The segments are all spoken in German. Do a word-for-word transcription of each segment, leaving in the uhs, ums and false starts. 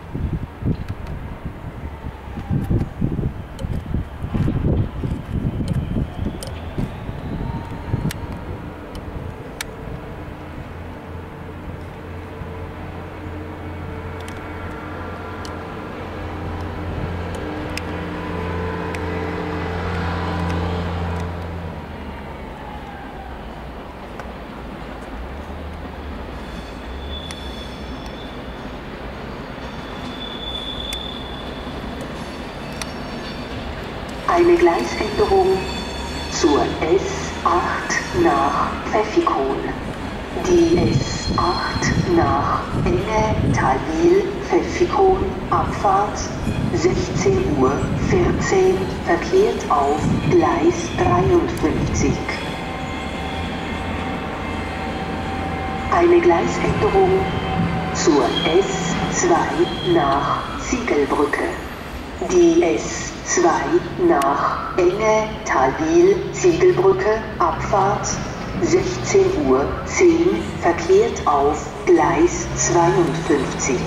Eine Gleisänderung zur S acht nach Pfäffikon. Die S acht nach Enge Thalwil Pfäffikon Abfahrt sechzehn Uhr vierzehn verkehrt auf Gleis dreiundfünfzig. Eine Gleisänderung zur S zwei nach Ziegelbrücke. Die S zwei nach Enge Thalwil Ziegelbrücke Abfahrt sechzehn Uhr zehn verkehrt auf Gleis zweiundfünfzig.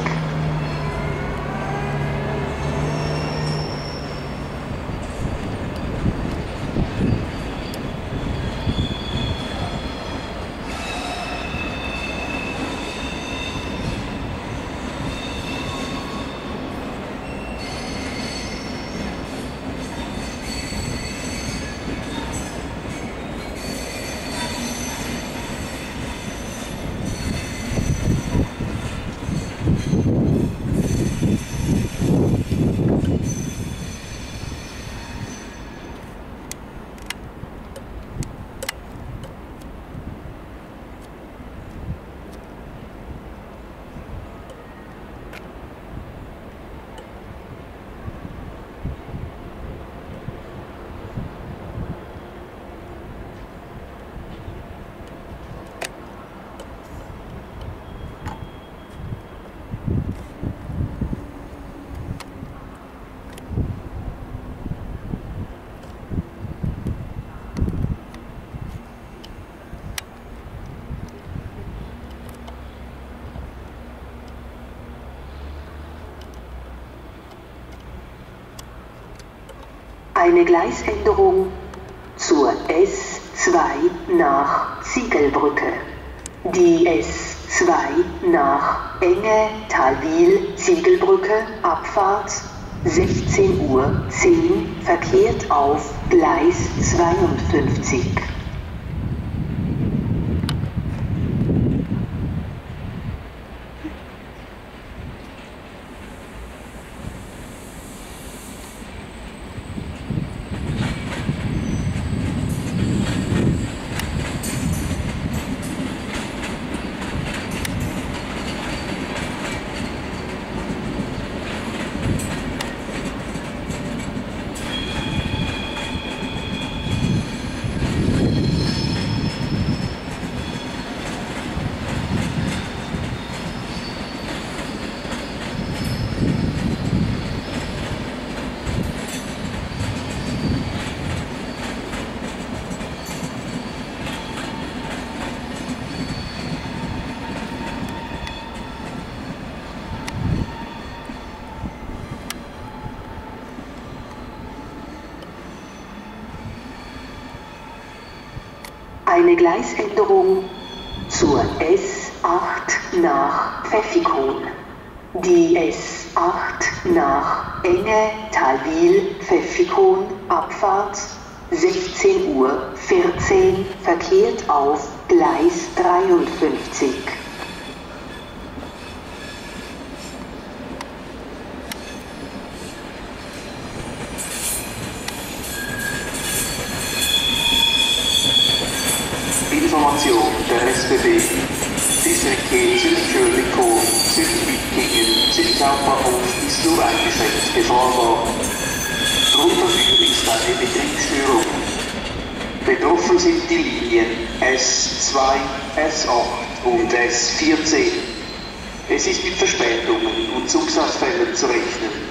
Eine Gleisänderung zur S zwei nach Ziegelbrücke. Die S zwei nach Enge Thalwil Ziegelbrücke Abfahrt sechzehn Uhr zehn verkehrt auf Gleis zweiundfünfzig. Eine Gleisänderung zur S acht nach Pfäffikon. Die S acht nach Enge Thalwil Pfäffikon Abfahrt sechzehn Uhr vierzehn verkehrt auf Gleis dreiundfünfzig. Information der S B B. Die Strecke Zürich-Oerlikon, Zürich-Wittingen, Zürich Hauptbahnhof ist nur eingeschränkt befahrbar. Grund dafür ist eine Betriebsstörung. Betroffen sind die Linien S zwei, S acht und S vierzehn. Es ist mit Verspätungen und Zugsatzfällen zu rechnen.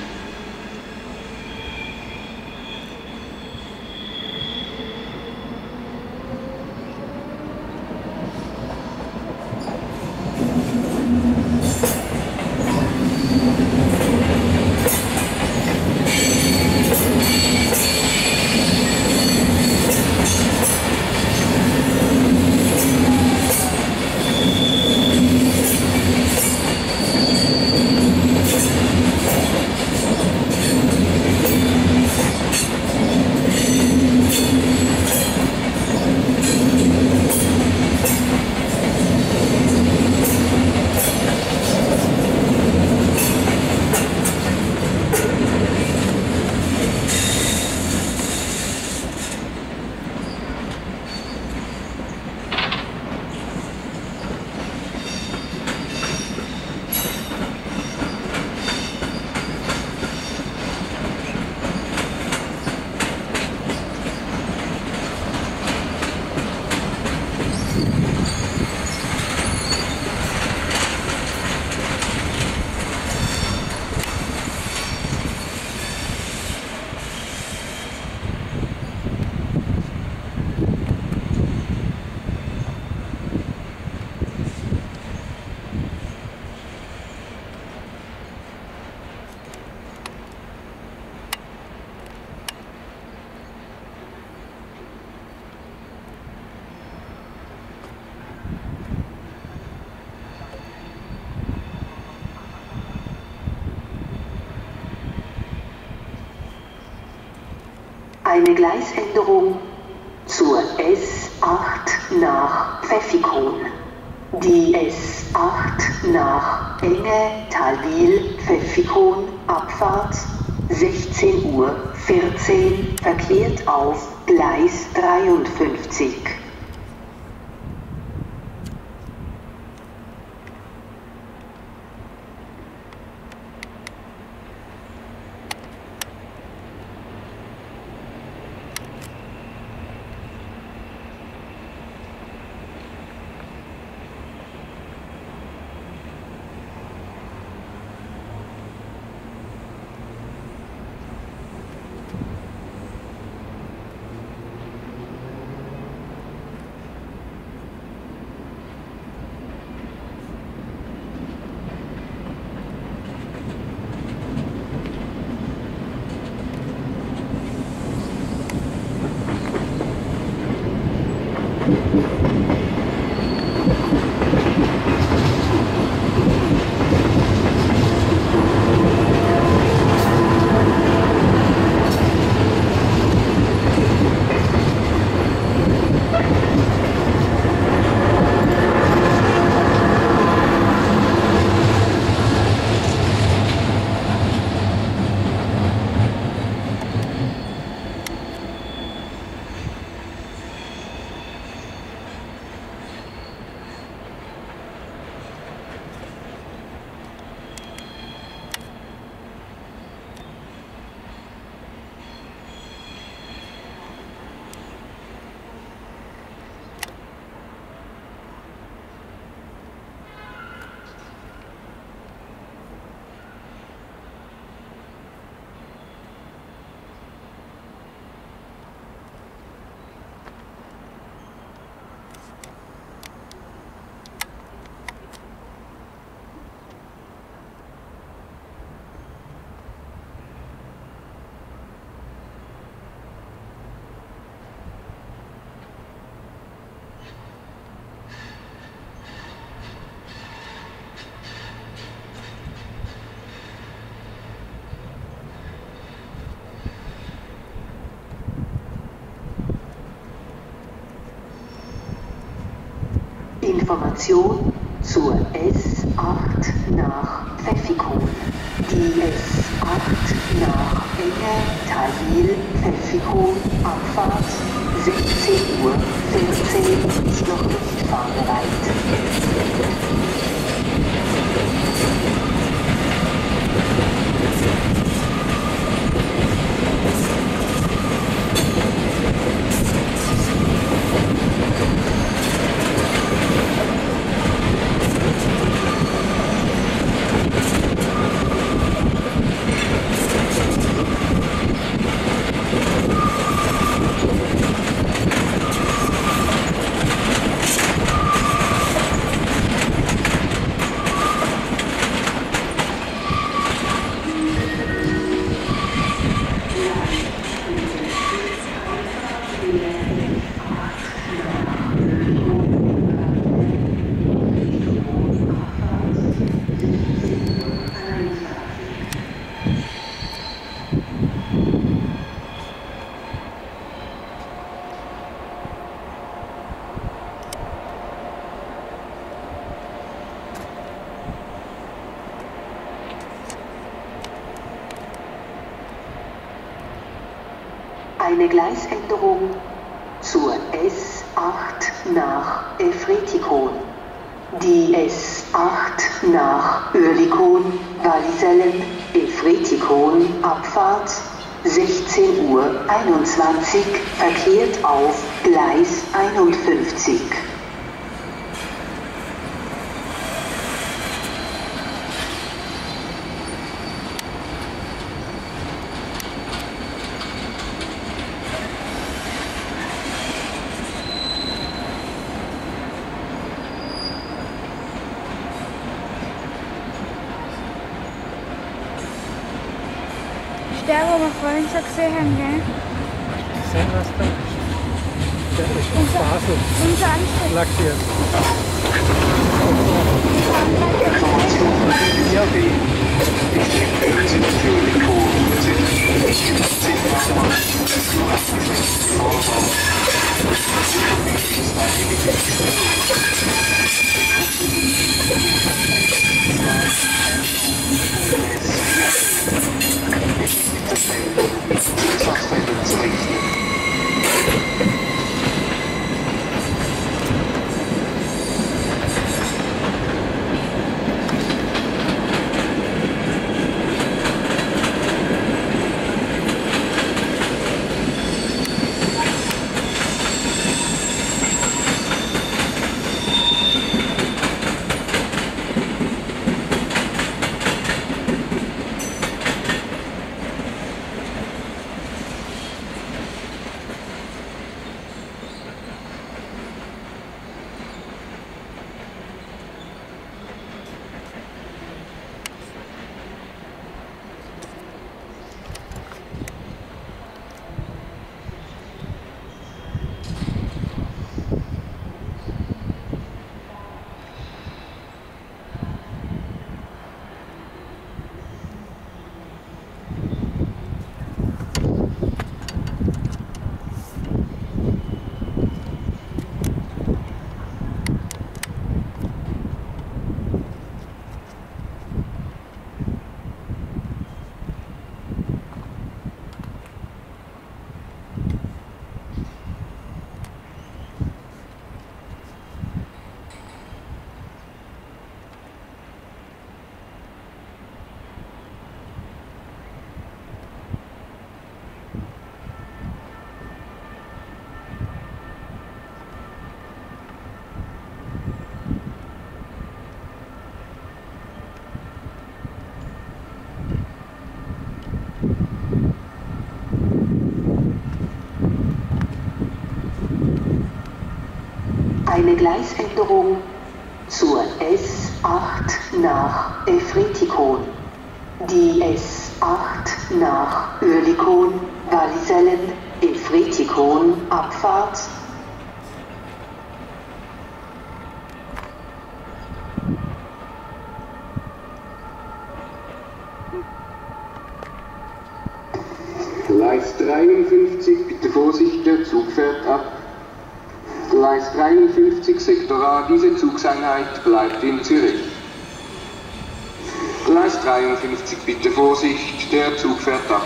Eine Gleisänderung zur S acht nach Pfäffikon. Die S acht nach Enge Talwil Pfäffikon Abfahrt sechzehn Uhr vierzehn verkehrt auf Gleis dreiundfünfzig. Information zur S acht nach Pfäffikon. Die S acht nach Enge Talwil Pfäffikon Abfahrt sechzehn Uhr vierzehn ist noch nicht fahrbereit. Eine Gleisänderung zur S acht nach Efretikon. Die S acht nach Oerlikon, Wallisellen, Efretikon, Abfahrt sechzehn Uhr einundzwanzig, verkehrt auf Gleis einundfünfzig. Der, wo wir vorhin schon gesehen haben, gell? Sehen, was da ist. Der ist von Basel. Unser Anstieg. Lackiert. Ja, die District natürlich cool. Sind, sind, sind, Eine Gleisänderung zur S acht nach Efretikon. Die S acht nach Oerlikon, Wallisellen, Efretikon, Abfahrt. Gleis dreiundfünfzig, bitte Vorsicht, der Zug fährt ab. Gleis dreiundfünfzig, Sektor A, diese Zugseinheit bleibt in Zürich. Gleis dreiundfünfzig, bitte Vorsicht, der Zug fährt ab.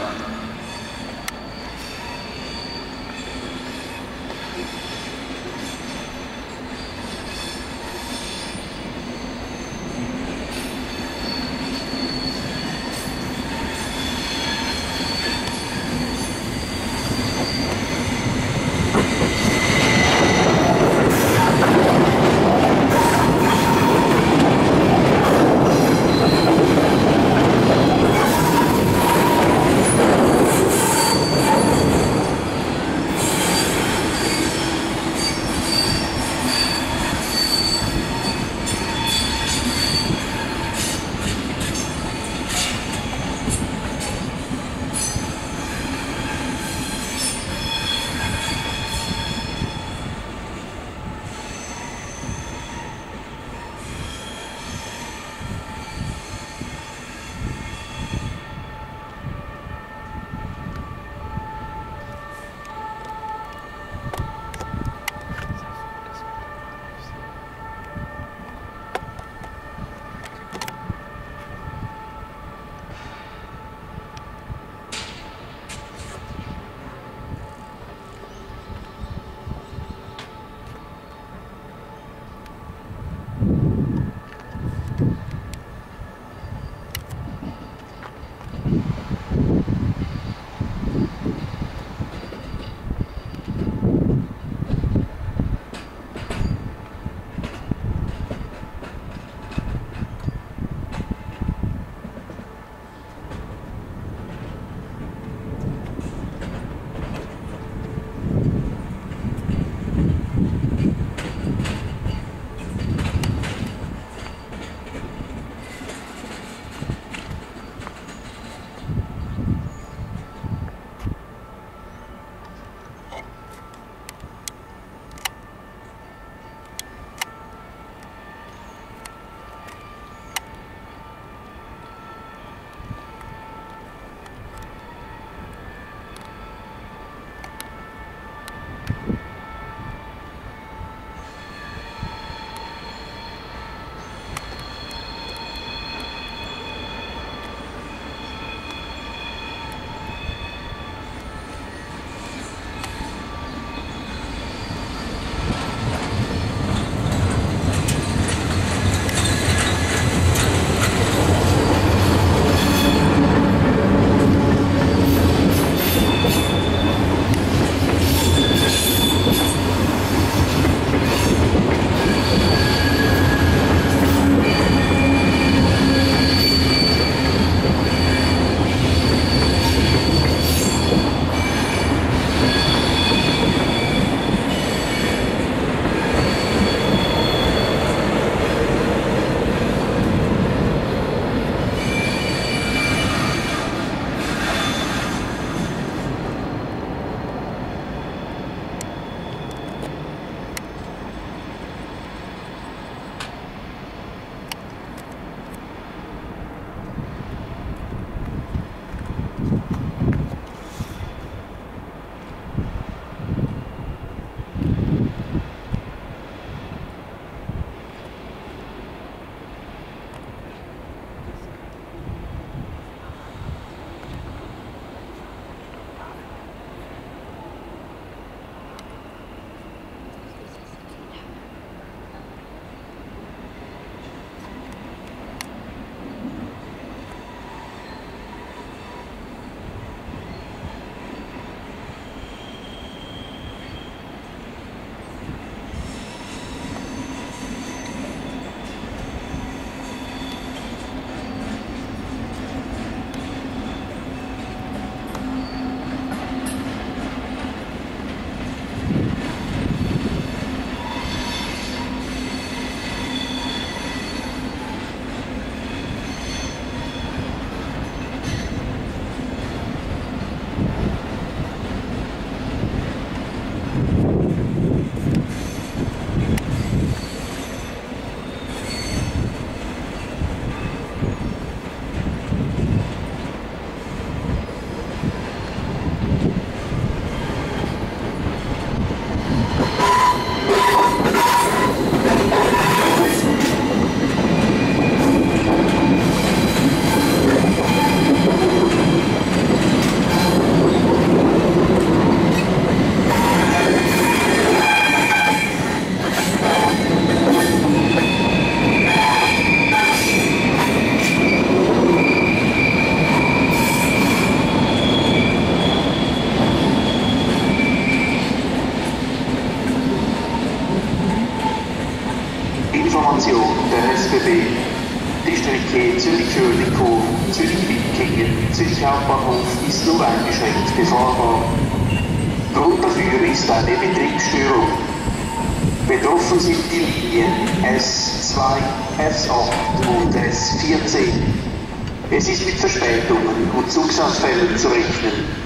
B B. Die Strecke Zürich-Oerlikon, Zürich-Wittingen, Zürich Hauptbahnhof ist nur eingeschränkt befahrbar. Grund dafür ist eine Betriebsstörung. Betroffen sind die Linien S zwei, S acht und S vierzehn. Es ist mit Verspätungen und Zugsausfällen zu rechnen.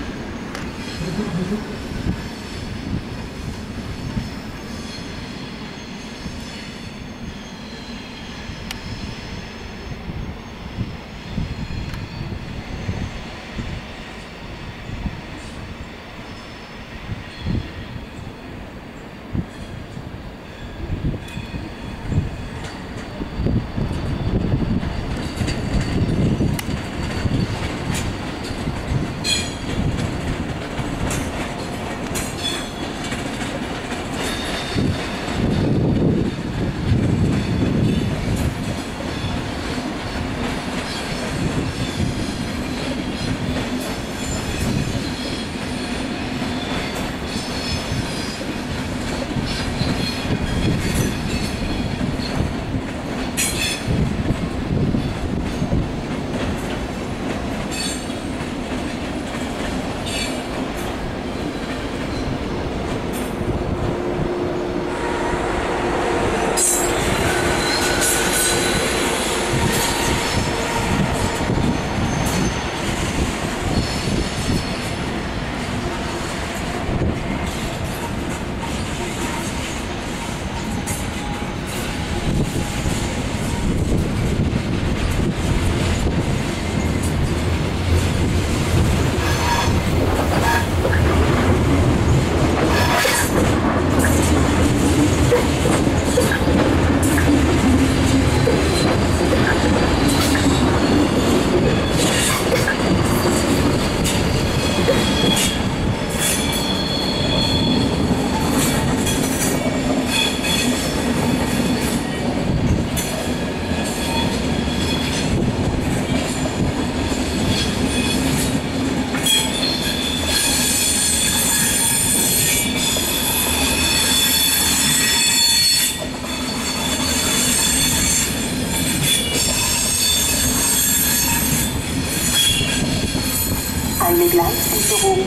Eine Gleisänderung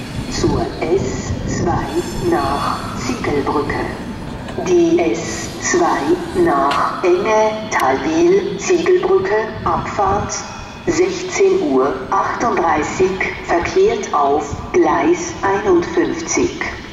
zur S zwei nach Ziegelbrücke. Die S zwei nach Enge, Talwil, Ziegelbrücke, Abfahrt sechzehn Uhr achtunddreißig, verkehrt auf Gleis einundfünfzig.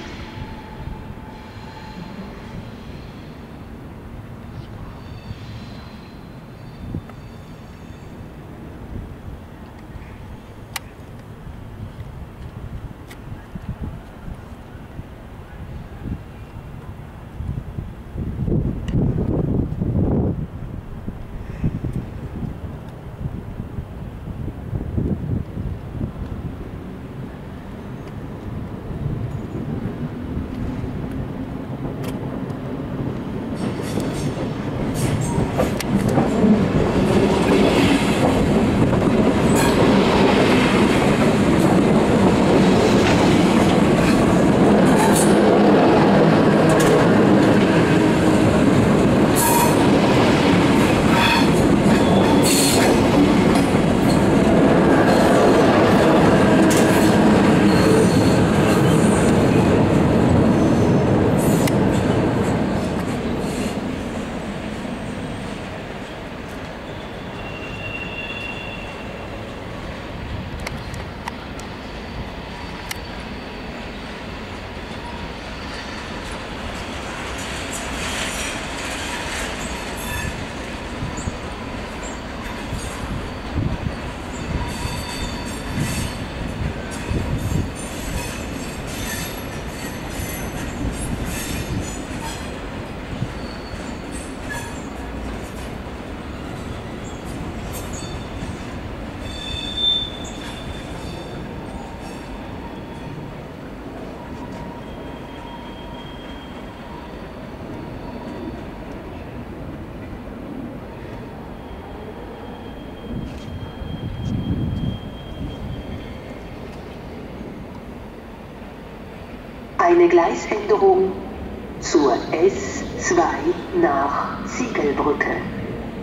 Eine Gleisänderung zur S zwei nach Ziegelbrücke.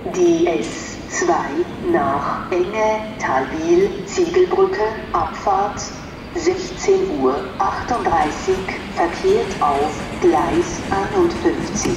die S zwei nach Enge, Talwil, Ziegelbrücke, Abfahrt sechzehn Uhr achtunddreißig, verkehrt auf Gleis einundfünfzig.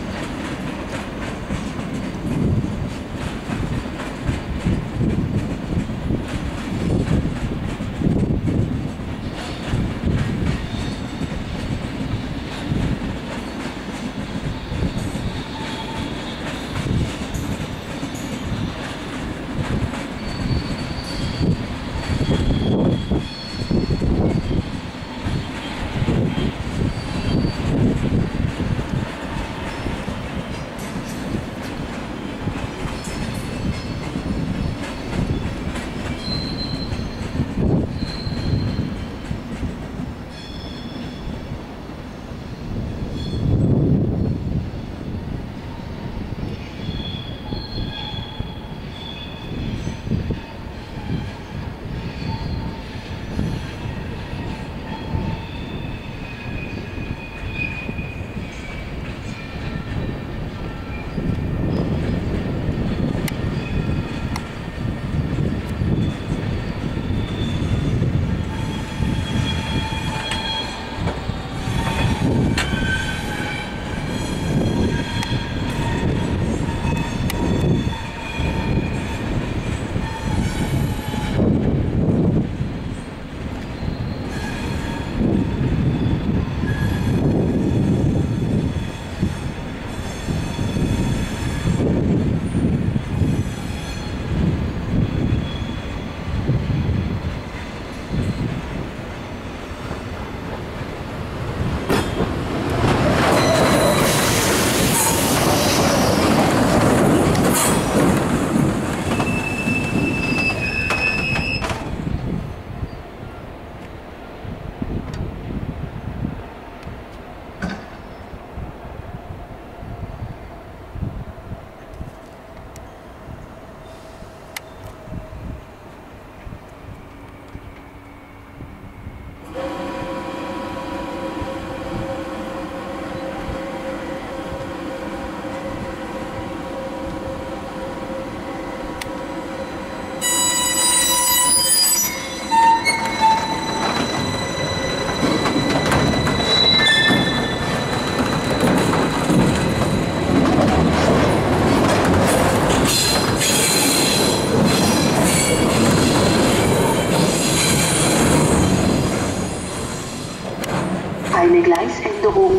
Eine Gleisänderung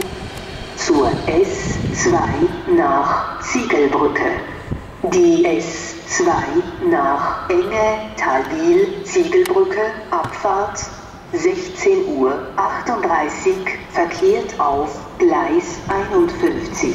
zur S zwei nach Ziegelbrücke. Die S zwei nach Enge, Talwil, Ziegelbrücke, Abfahrt sechzehn Uhr achtunddreißig, verkehrt auf Gleis einundfünfzig.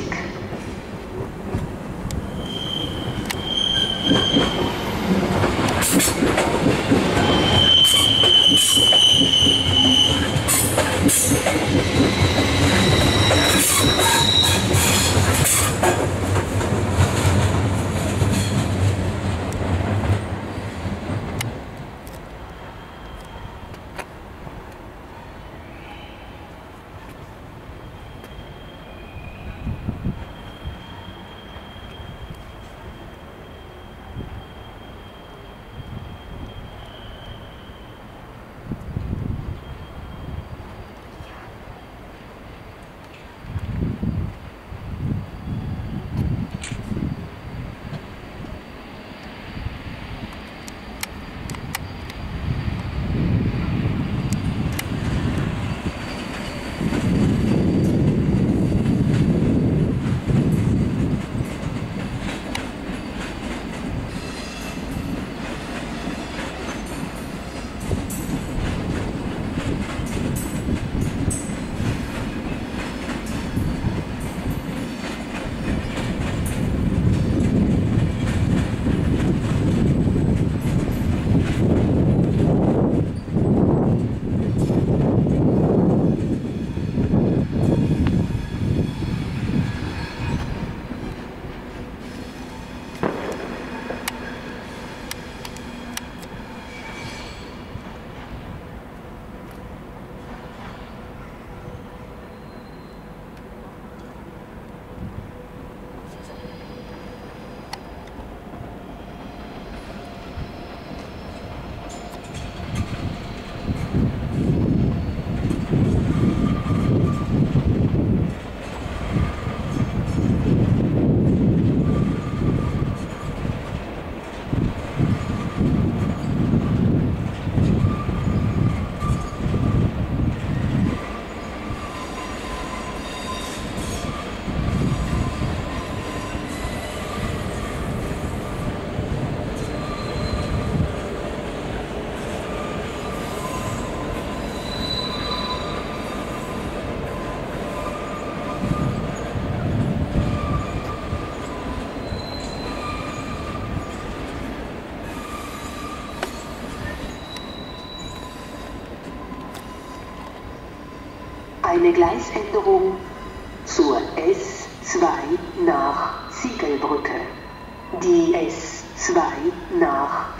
Eine Gleisänderung zur S zwei nach Ziegelbrücke. Die S zwei nach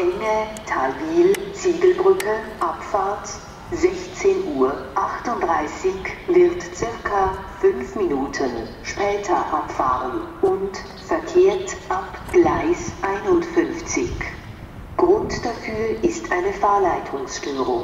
Enge-Talwil-Ziegelbrücke, Abfahrt sechzehn Uhr achtunddreißig, wird circa fünf Minuten später abfahren und verkehrt ab Gleis einundfünfzig. Grund dafür ist eine Fahrleitungsstörung.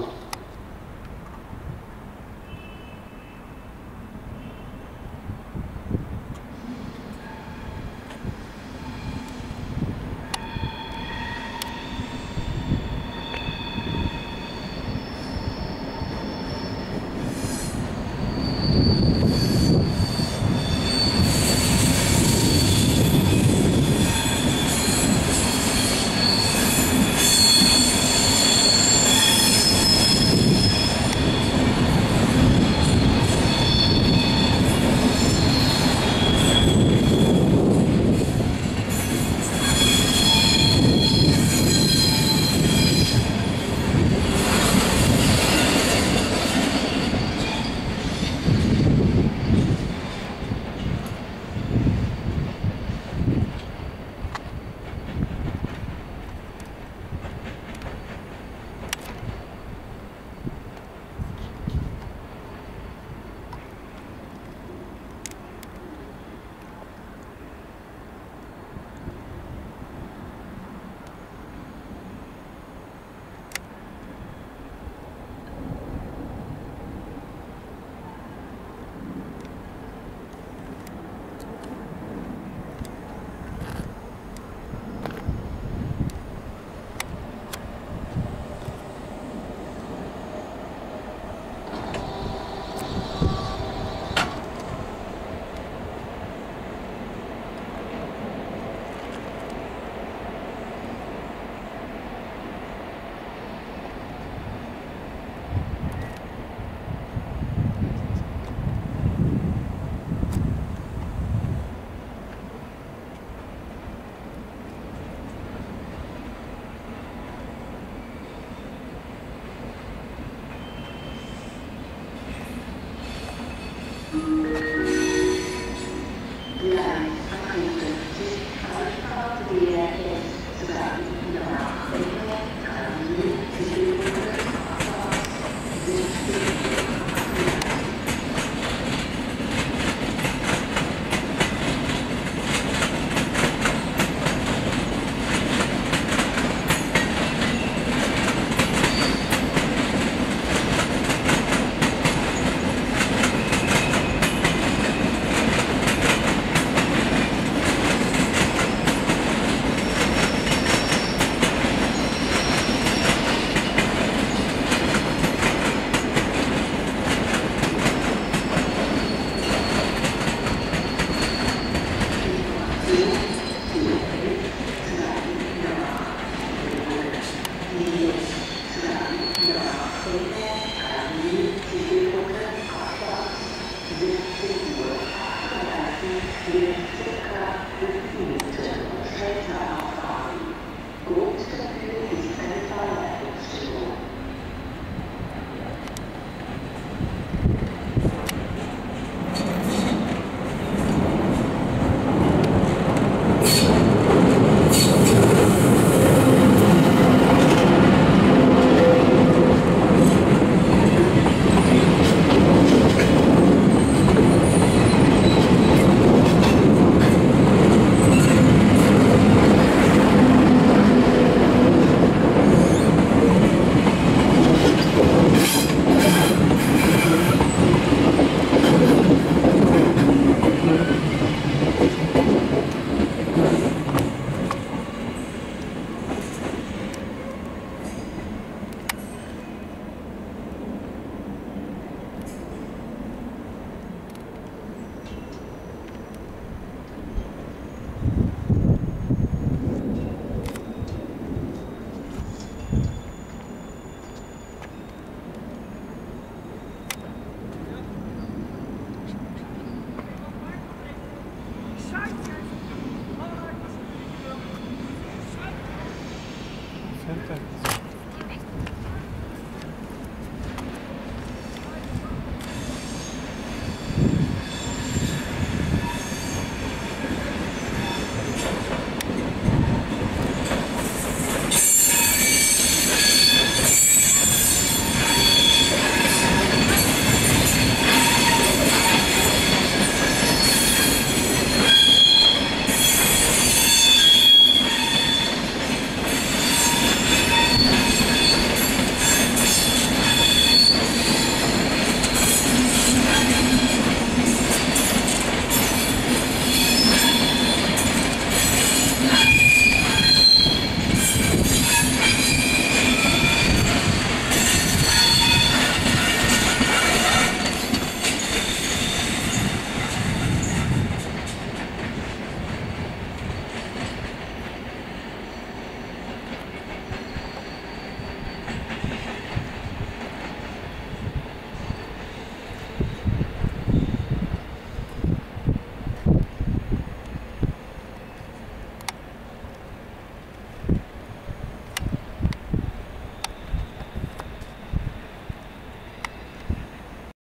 Yeah.